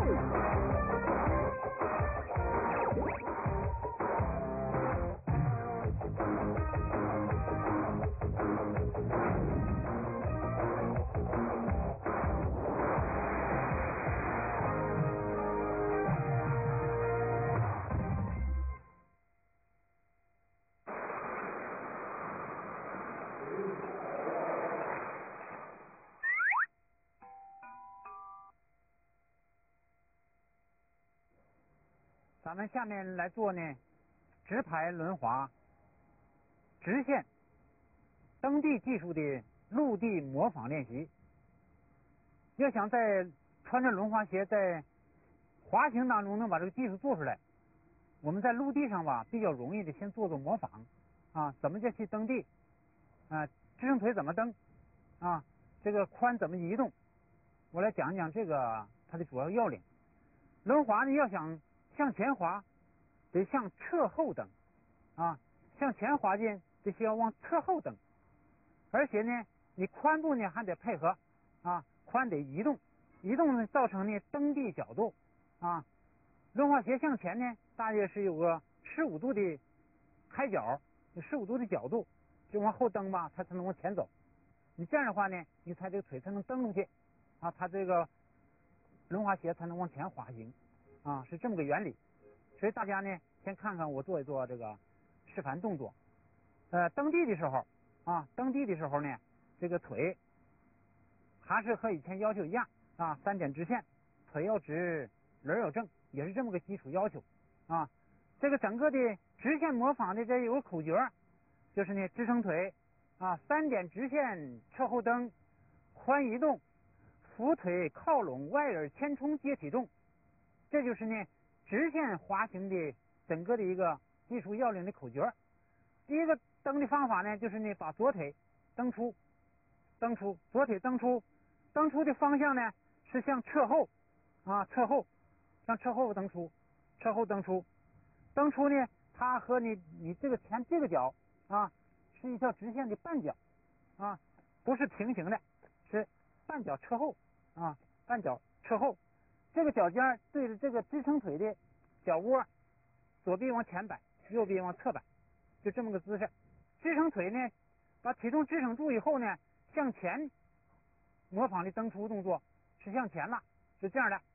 咱们下面来做呢直排轮滑直线蹬地技术的陆地模仿练习。要想在穿着轮滑鞋在滑行当中能把这个技术做出来，我们在陆地上吧比较容易的先做模仿啊，怎么叫去蹬地啊，支撑腿怎么蹬啊，这个髋怎么移动，我来讲一讲这个它的主要要领。轮滑呢要想向前滑得向侧后蹬啊，向前滑进得需要往侧后蹬，而且呢你髋部呢还得配合啊，髋得移动，移动呢造成呢蹬地角度啊。轮滑鞋向前呢大约是有个15度的开角，有15度的角度，就往后蹬吧它才能往前走，你这样的话呢你才这个腿才能蹬出去啊，它这个轮滑鞋才能往前滑行啊，是这么个原理。所以大家呢先看看我做一做这个示范动作。蹬地的时候啊，蹬地的时候呢这个腿还是和以前要求一样啊，3点直线，腿要直，轮要正，也是这么个基础要求啊。这个整个的直线模仿的这有个口诀，就是呢支撑腿啊，3点直线，侧后蹬，髋移动，扶腿靠拢，外耳前冲接体重。这就是呢直线滑行的整个的一个技术要领的口诀。第一个蹬的方法呢就是呢把左腿蹬出，左腿蹬出的方向呢是向侧后啊，侧后向侧后蹬出，蹬出呢它和你这个前这个脚啊是一条直线的半角啊，不是平行的，是半角侧后啊，半角侧后，这个脚尖对着这个支撑腿的脚窝，左臂往前摆，右臂往侧摆，就这么个姿势。支撑腿呢把体重支撑住以后呢向前模仿的蹬出动作是向前了，是这样的，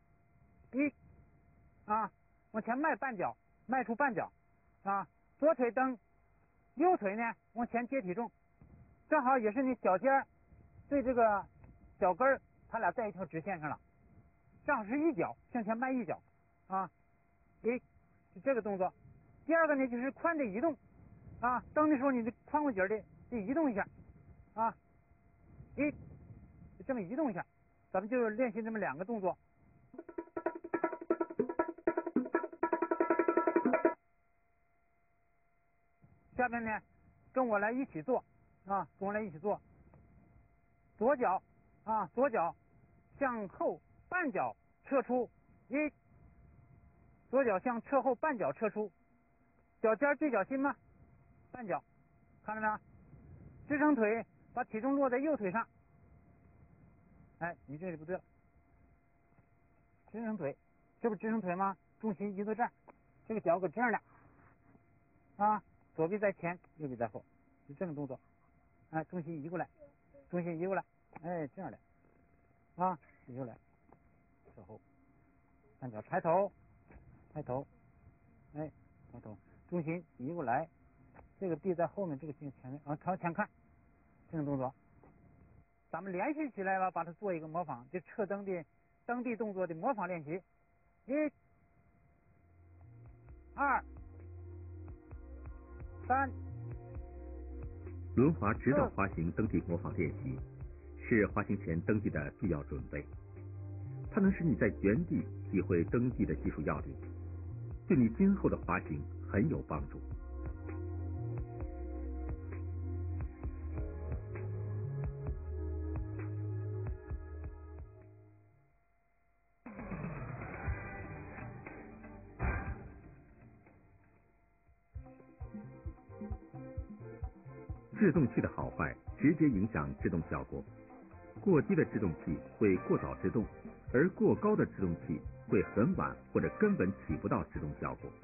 往前迈半脚，迈出半脚啊，左腿蹬，右腿呢往前接体重，正好也是你脚尖对这个脚跟它俩在一条直线上了，正好是一脚向前迈一脚啊，是这个动作。第二个呢就是髋的移动啊，蹬的时候你的髋关节得移动一下啊，这么移动一下，咱们就练习这么2个动作。下面呢跟我来一起做啊，跟我来一起做。左脚向后半脚撤出，左脚向侧后半脚撤出，脚尖对脚心吗？半脚，看到没有？支撑腿把体重落在右腿上，哎，你这里不对了，支撑腿，这不支撑腿吗？重心移到这儿，这个脚搁这样的啊，左臂在前，右臂在后，就这个动作，哎，重心移过来，哎，这样的啊，移过来，侧后，半脚抬头，哎，抬头，重心移过来，这个臂在后面，这个心前面啊，朝前看，这种动作，咱们连续起来了，把它做一个模仿，这侧蹬的蹬地动作的模仿练习。1、2、3。 轮滑指导滑行蹬地模仿练习是滑行前蹬地的必要准备，它能使你在原地体会蹬地的技术要领，对你今后的滑行很有帮助。制动器的好坏直接影响制动效果，过低的制动器会过早制动， 而过高的制动器会很晚或者根本起不到制动效果。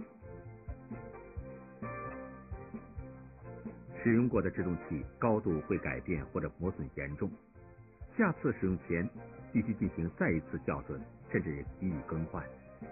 使用过的制动器高度会改变或者磨损严重，下次使用前必须进行再一次校准，甚至给予更换。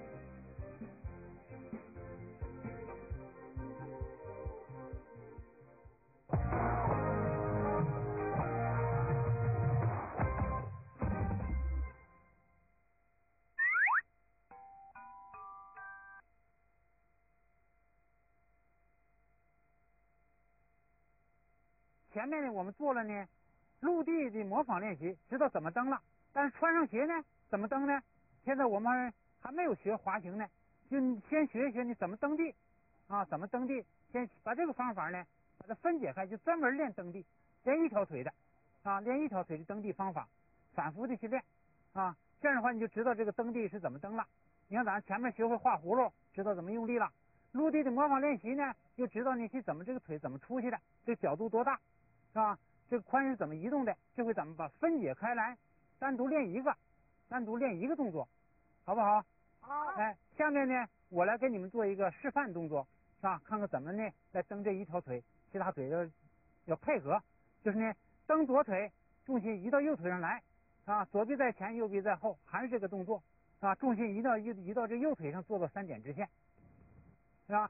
前面呢我们做了呢陆地的模仿练习，知道怎么蹬了，但是穿上鞋呢怎么蹬呢？现在我们还没有学滑行呢，就先学一学你怎么蹬地啊，怎么蹬地，先把这个方法呢把它分解开，就专门练蹬地，练一条腿的啊，练一条腿的蹬地方法，反复的去练啊，这样的话你就知道这个蹬地是怎么蹬了。你看咱前面学会画葫芦，知道怎么用力了，陆地的模仿练习呢，就知道你是怎么这个腿怎么出去的，这个角度多大。是吧？这个髋是怎么移动的？这回咱们把分解开来，单独练一个动作，好不好？ 好。 哎，下面呢，我来给你们做一个示范动作，是吧？看看怎么呢来蹬这一条腿，其他腿要配合。就是呢，蹬左腿，重心移到右腿上来，啊，左臂在前，右臂在后，还是这个动作，啊，重心移到这右腿上，做到3点直线，是吧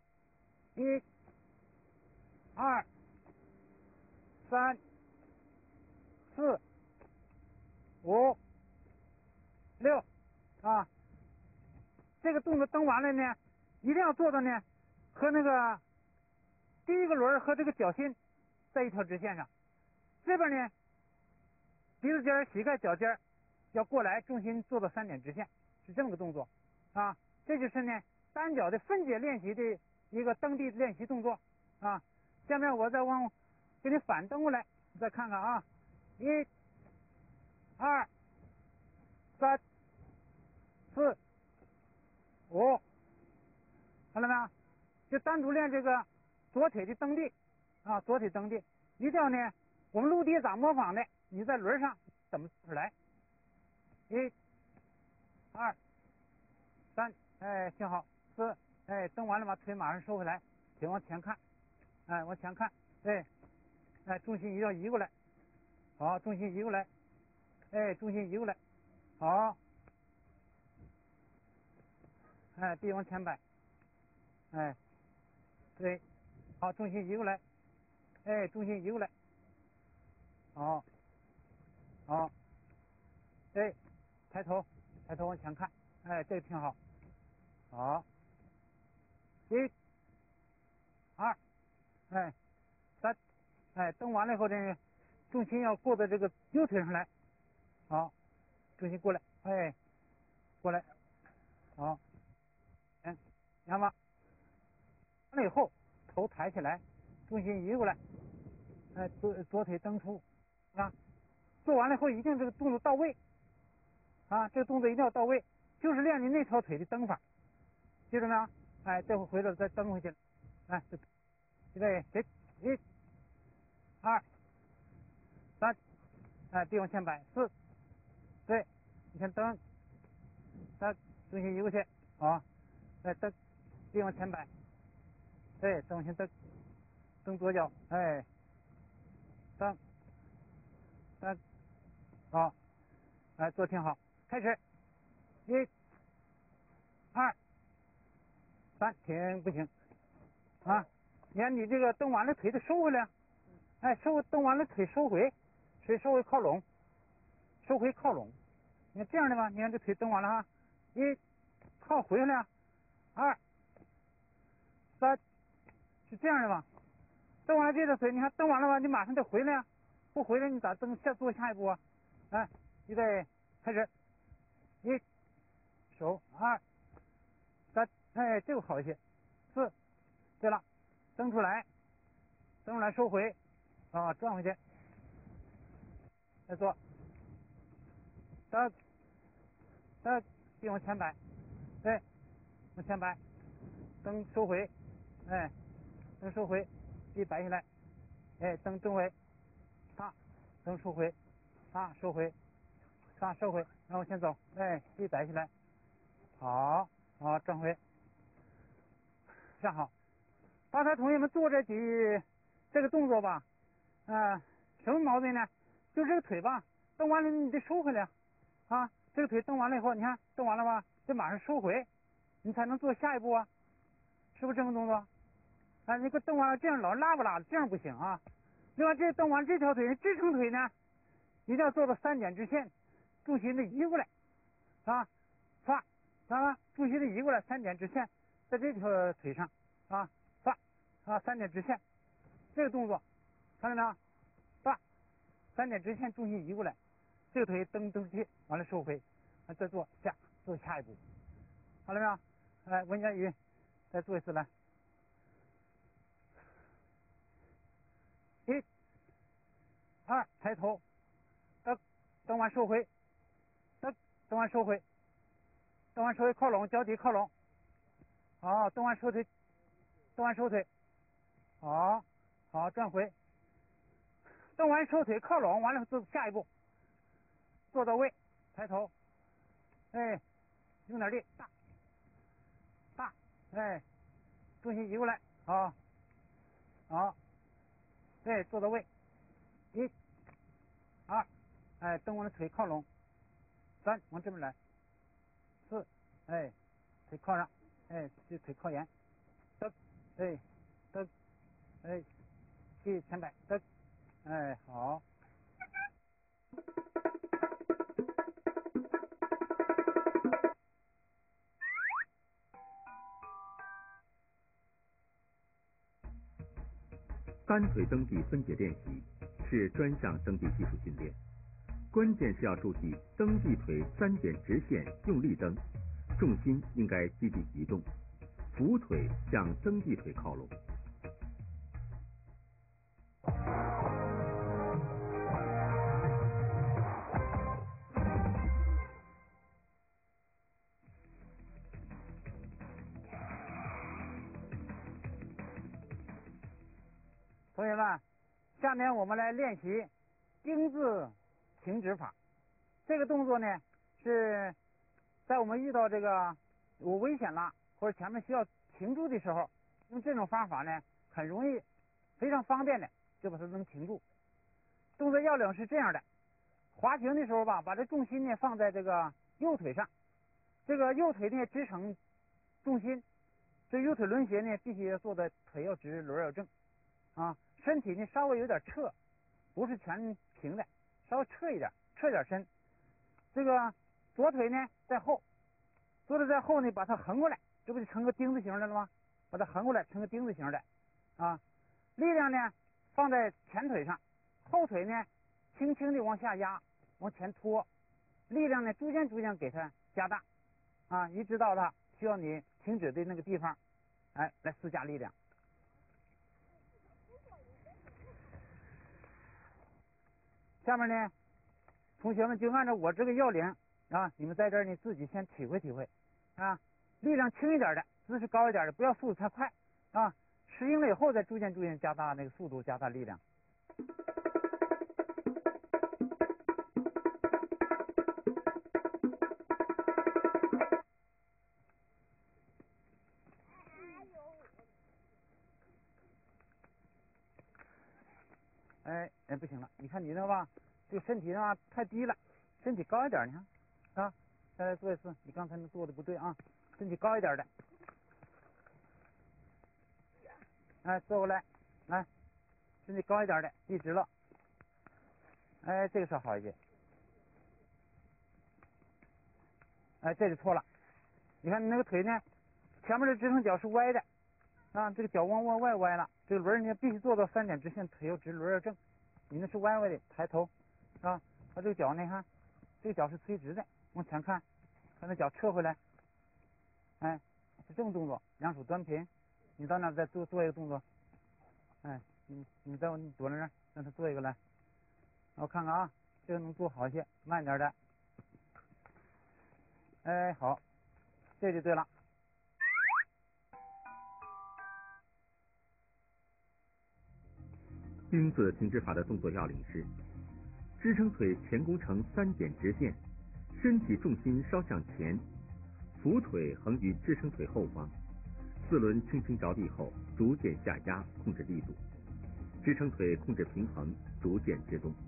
？1、2、3、4、5、6啊，这个动作蹬完了呢，一定要做到呢和那个第一个轮和这个脚心在一条直线上。这边呢，鼻子尖、膝盖、脚尖要过来，重心做到3点直线，是这么个动作啊。这就是呢单脚的分解练习的一个蹬地练习动作啊。下面我再给你反蹬过来，你再看看啊，1、2、3、4、5，看到没有？就单独练这个左腿的蹬地啊，左腿蹬地，一定要呢，我们陆地咋模仿的？你在轮上怎么做出来？1、2、3，哎，挺好。4，哎，蹬完了把腿马上收回来，腿往前看，哎，往前看，对，哎，重心移过来，好，重心移过来，哎，重心移过来，好，哎，臂往前摆，哎，对，好，重心移过来，哎，重心移过来，好，好，对，抬头往前看，哎，这个挺好，好，1、2，哎，3，哎，蹬完了以后呢，重心要过到这个右腿上来，好，重心过来，哎，过来，好，你看吧，完了以后头抬起来，重心移过来，哎，左腿蹬出，啊，做完了以后一定这个动作到位，啊，这个动作一定要到位，就是练你那条腿的蹬法，记住没有？哎，这回头再蹬回去，哎，预备起，1、2、3，哎，臂往前摆，4，对，你先蹬，3，重心移过去，好，再蹬，臂往前摆，对，重心蹬左脚，哎，3，好，哎，做挺好，开始，1、2、3，停，不行，啊，你看你这个蹬完了腿得收回来，哎，蹬完了腿收回靠拢，收回靠拢，你看这样的吧，你看这腿蹬完了哈，1，靠回来，2、3，是这样的吧？蹬完了这条腿，你看蹬完了吧，你马上得回来呀，不回来你咋做下一步啊？哎，预备，开始，1，手，2、3，哎，这个好一些，4，对了，蹬出来收回，啊，转回去，再做，蹬，臂往前摆，对，往前摆，蹬收回，哎，蹬收回，臂摆起来，哎，蹬正回，蹬收回，收回， 上收回，让我先走，哎，继续摆起来，好，好，转回，站好。刚才同学们做这个动作吧，什么毛病呢？就这个腿吧，蹬完了你得收回来啊，这个腿蹬完了以后，你看蹬完了吧，得马上收回，你才能做下一步啊，是不是这个动作？啊，你给蹬完了这样老拉不拉的，这样不行啊。另外，这蹬完这条腿支撑腿呢，一定要做到3点直线，重心得移过来，啊，发，知道吗？重心得移过来，3点直线，在这条腿上，啊，发，啊，3点直线，这个动作，看到没有？发，3点直线，重心移过来，这个腿蹬出去，完了收回，再做下一步，好了没有？来，文佳宇，再做一次来。1、2，抬头，蹬完收回，蹬完收回，蹬完收回靠拢，脚底靠拢，好，蹬完收腿，好，好，转回，蹬完收腿靠拢，完了做下一步，做到位，抬头，哎，用点力，大，哎，重心移过来，好，对，做到位，1、2，哎，蹬完了腿靠拢，3，往这边来，4，哎，腿靠上，哎，这腿靠沿，蹬，哎，蹬，哎，继续前摆，蹬，哎，好。 单腿蹬地分解练习是专项蹬地技术训练，关键是要注意蹬地腿3点直线用力蹬，重心应该积极移动，扶腿向蹬地腿靠拢。 同学们，下面我们来练习丁字停止法。这个动作呢，是在我们遇到这个有危险了，或者前面需要停住的时候，用这种方法呢，很容易，非常方便的就把它能停住。动作要领是这样的：滑行的时候吧，把这重心呢放在这个右腿上，这个右腿呢支撑重心，这右腿抡鞋呢必须要做的腿要直，轮要正啊。身体呢稍微有点侧，不是全平的，稍微侧一点，侧点身。这个左腿呢在后，左腿在后呢，把它横过来，这不就成个丁字形的了吗？把它横过来，成个丁字形的啊。力量呢放在前腿上，后腿呢轻轻的往下压，往前拖，力量呢逐渐给它加大啊，一直到它需要你停止的那个地方，哎，来施加力量。下面呢，同学们就按照我这个要领啊，你们在这儿呢自己先体会体会啊，力量轻一点的，姿势高一点的，不要速度太快啊，适应了以后再逐渐加大那个速度，加大力量。哎，不行了，你看你那吧，这个身体呢太低了，身体高一点，你看啊，再来做一次，你刚才那做的不对啊，身体高一点的，哎，坐过来，来，身体高一点的，立直了，哎，这个稍好一些，哎，这就错了，你看你那个腿呢，前面的支撑脚是歪的啊，这个脚往外歪了，这个轮呢必须做到3点直线，腿要直，轮要正。你那是歪的，抬头啊，把这个脚呢，看这个脚是垂直的，往前看，把那脚撤回来，哎，是这种动作，两手端平。你到那再做一个动作，哎，你再躲那儿，让他做一个来，我看看啊，这个能做好一些，慢点的，哎，好，这就对了。 丁字停止法的动作要领是：支撑腿前弓成3点直线， 身体重心稍向前，扶腿横于支撑腿后方，四轮轻轻着地后，逐渐下压，控制力度，支撑腿控制平衡，逐渐制动。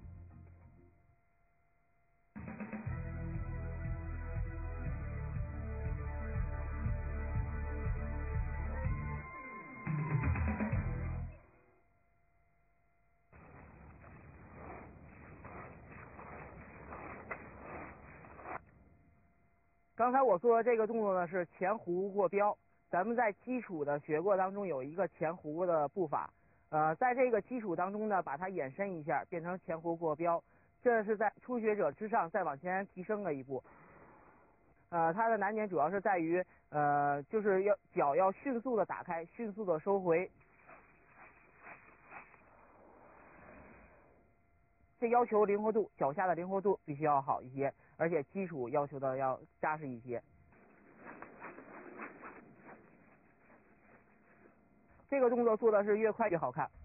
刚才我做的这个动作呢是前弧过标，咱们在基础的学过当中有一个前弧的步法，在这个基础当中呢，把它延伸一下，变成前弧过标，这是在初学者之上再往前提升了一步。它的难点主要是在于，就是脚要迅速的打开，迅速的收回，这要求灵活度，脚下的灵活度必须要好一些，而且基础要求的要扎实一些。这个动作做的是越快越好看。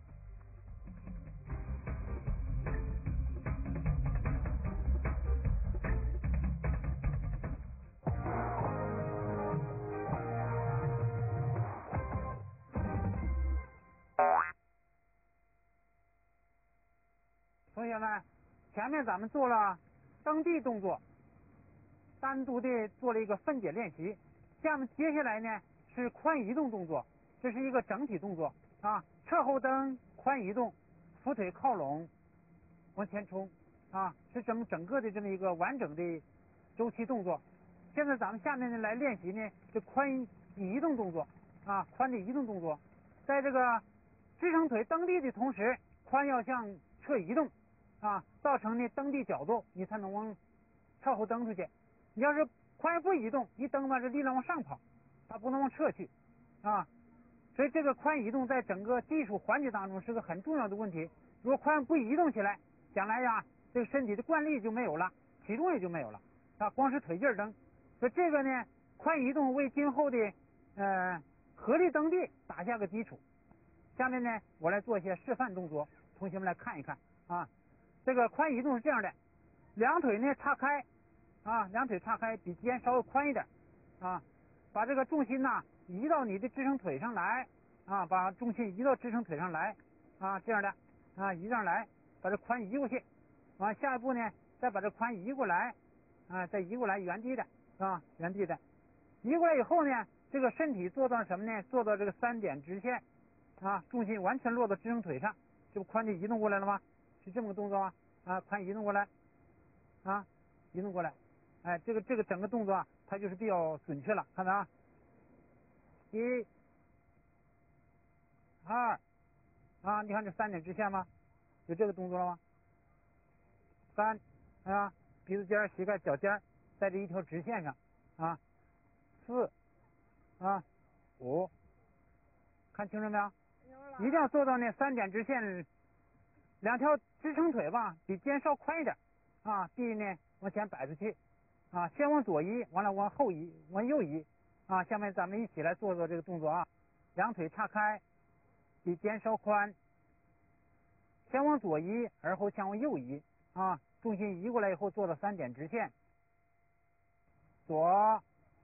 同学们，前面咱们做了蹬地动作，单独的做了一个分解练习。接下来呢是髋移动动作，这是一个整体动作啊，侧后蹬，髋移动，扶腿靠拢，往前冲啊，是整个的这么一个完整的周期动作。现在咱们下面呢来练习呢这髋移动动作啊，髋的移动动作，在这个支撑腿蹬地的同时，髋要向侧移动啊，造成呢蹬地角度，你才能往侧后蹬出去。你要是髋不移动，一蹬吧，这力量往上跑，它不能往侧去啊。所以这个髋移动在整个技术环节当中是个很重要的问题。如果髋不移动起来，将来呀，这个身体的惯力就没有了，启动也就没有了啊，光是腿劲儿蹬。所以这个呢，髋移动为今后的合力蹬地打下个基础。下面呢，我来做一些示范动作，同学们来看一看啊。这个髋移动是这样的，两腿呢岔开啊，两腿岔开，比肩稍微宽一点啊，把这个重心呐移到你的支撑腿上来啊，把重心移到支撑腿上来啊，这样的啊，移上来，把这髋移过去，完下一步呢，再把这髋移过来啊，再移过来，原地的啊，原地的，移过来以后呢，这个身体做到什么呢？做到这个3点直线啊，重心完全落到支撑腿上，这不髋就移动过来了吗？是这么个动作吗？啊，髋移动过来啊，移动过来，哎，这个整个动作啊，它就是比较准确了，看到啊，1、2啊，你看这3点直线吗？有这个动作了吗？3啊，鼻子尖、膝盖、脚尖在这一条直线上啊，4啊，5，看清楚没有？一定要做到那3点直线，两条支撑腿吧，比肩稍宽一点啊，臂呢往前摆出去啊，先往左移，完了往后移，往右移啊。下面咱们一起来做这个动作啊，两腿岔开，比肩稍宽，先往左移，而后向往右移啊，重心移过来以后做到3点直线，左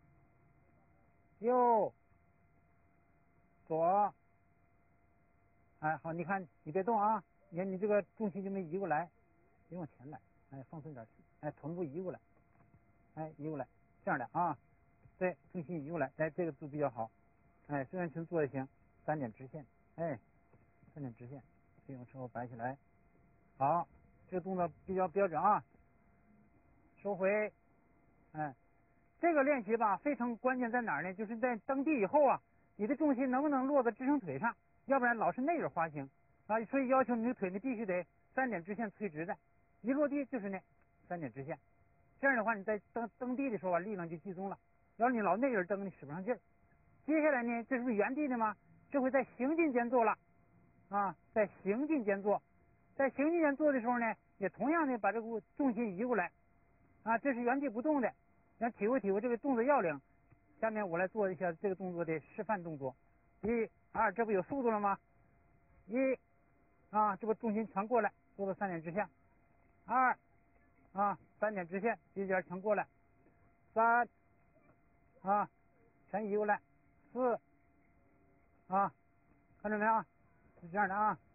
右左，哎，好，你看你别动啊，你看你这个重心就没移过来，别往前来，哎，放松点，哎，臀部移过来，哎，移过来，这样的啊，对，重心移过来，哎，这个都比较好，哎，伸展群做也行，3点直线，哎，3点直线，这种之后摆起来，好，这个动作比较标准啊，收回，哎，这个练习吧，非常关键在哪儿呢？就是在蹬地以后啊，你的重心能不能落在支撑腿上？要不然老是内耳滑行啊，所以要求你的腿呢必须得3点直线垂直的，一落地就是那3点直线。这样的话，你在蹬地的时候啊，力量就集中了。要是你老内耳蹬，你使不上劲儿。接下来呢，这是不是原地的吗？这回在行进间做了啊，在行进间做，在行进间做的时候呢，也同样的把这个重心移过来啊，这是原地不动的。想体会这个动作要领，下面我来做一下这个动作的示范动作。1、2，这不有速度了吗？1啊，这不重心全过来，做到3点直线。2啊， 3点直线，这边全过来，3啊，全移过来，4啊，看着没有？是这样的啊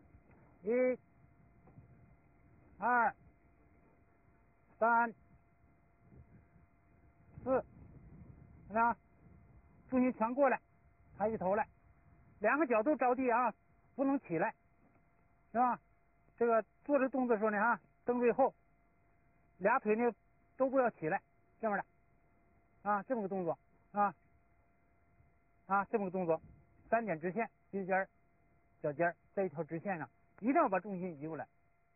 ，1、2、3、4，看到没有？重心全过来，抬起头来，两个脚都着地啊，不能起来，是吧？这个做这动作的时候呢，啊，蹬最后，俩腿呢都不要起来，这么的，啊，这么个动作，啊，这么个动作，3点直线，鼻尖、脚尖在一条直线上，一定要把重心移过来。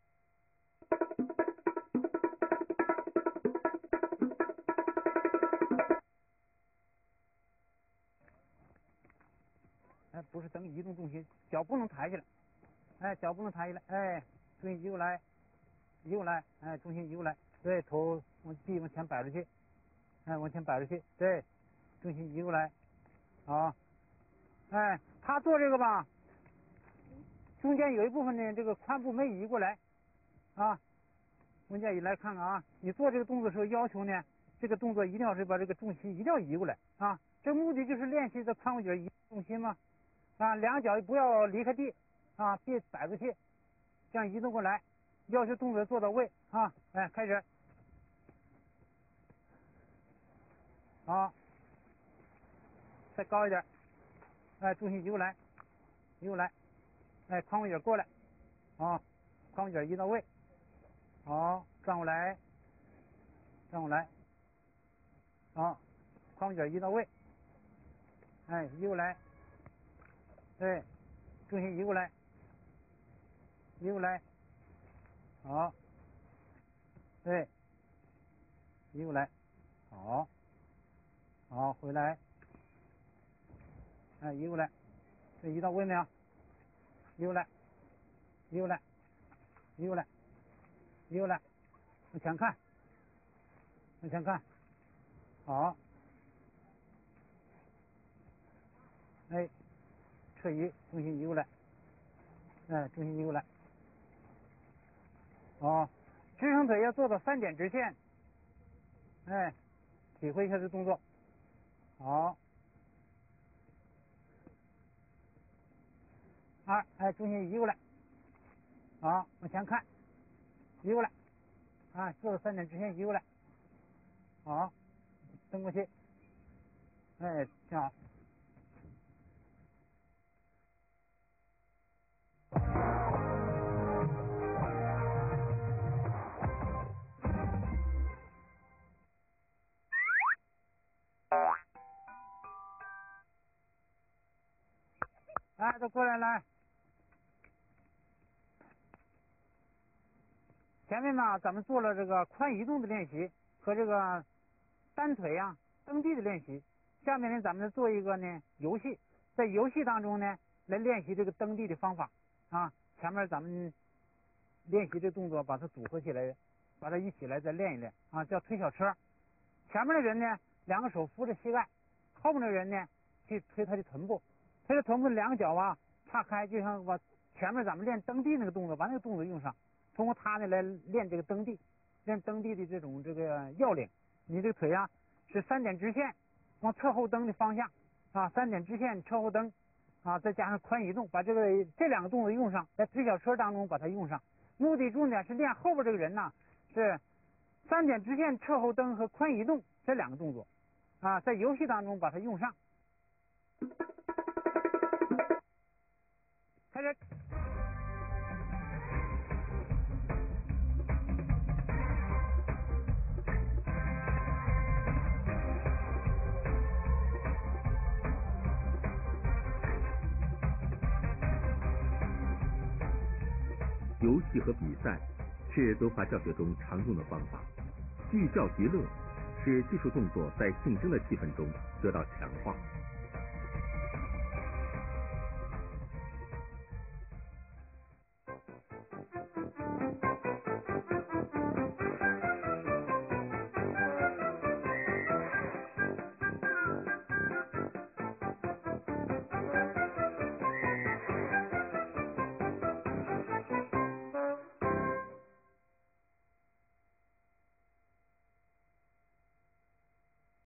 哎，不是，等移动重心，脚不能抬起来，哎，脚不能抬起来，哎，重心移过来，移过来，哎，重心移过来，对，头往地往前摆出去，哎，往前摆出去，对，重心移过来，好，哎，他做这个吧，中间有一部分呢，这个髋部没移过来，啊，文建议来看看啊，你做这个动作的时候要求呢，这个动作一定要是把这个重心一定要移过来啊，这目的就是练习这髋关节移重心嘛，啊，两个脚不要离开地，啊，别摆出去，这样移动过来，要求动作做到位啊，哎，开始，好，再高一点，哎，重心移过来，移过来，哎，髋关节过来，啊，髋关节移到位，好，转过来，转过来，好，髋关节移到位，哎，移过来，对，重心移过来，移过来，好，对，移过来，好，好，回来，哎，移过来，这移到位没有？移过来，移过来，移过来，移过来，往前看，往前看，好，哎，侧移，重心移过来，哎，重心移过来，好，支撑腿要做到3点直线，哎，体会一下这动作，好，2，哎，重心移过来，好，往前看，移过来，啊，做到3点直线移过来，好，蹬过去，哎，挺好。来，都过来来。前面呢，咱们做了这个髋移动的练习和这个单腿啊蹬地的练习。下面呢，咱们做一个呢游戏，在游戏当中呢，来练习这个蹬地的方法啊。前面咱们练习这动作，把它组合起来，把它一起来再练一练啊，叫推小车。前面的人呢，两个手扶着膝盖，后面的人呢，去推他的臀部，推着臀部两个脚啊岔开，就像把前面咱们练蹬地那个动作，把那个动作用上。通过它呢来练这个蹬地，练蹬地的这个要领。你这个腿啊是3点直线往侧后蹬的方向啊，3点直线侧后蹬啊，再加上髋移动，把这两个动作用上，在推小车当中把它用上。目的重点是练后边这个人呢是3点直线侧后蹬和髋移动这两个动作啊，在游戏当中把它用上。开始。 游戏和比赛是德华教学中常用的方法，寓教于乐，使技术动作在竞争的气氛中得到强化。